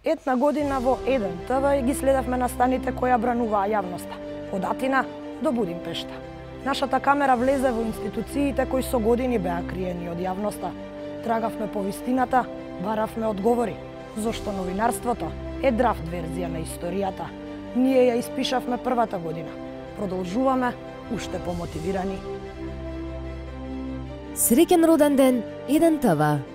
Една година во Еден ТВ ги следевме настаните кои ја брануваа јавноста, од Атина до Будимпешта. Нашата камера влезе во институциите кои со години беа криени од јавноста. Трагавме по вистината, баравме одговори, зошто новинарството е драфт верзија на историјата. Ние ја испишавме првата година. Продолжуваме уште помотивирани. Среќен роден ден, Еден ТВ.